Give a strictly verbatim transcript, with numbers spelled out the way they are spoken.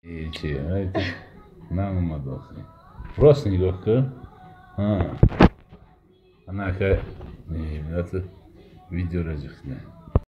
Эти, а это мама мадохи. Просто не легко. А, она как, это видео разъясняет.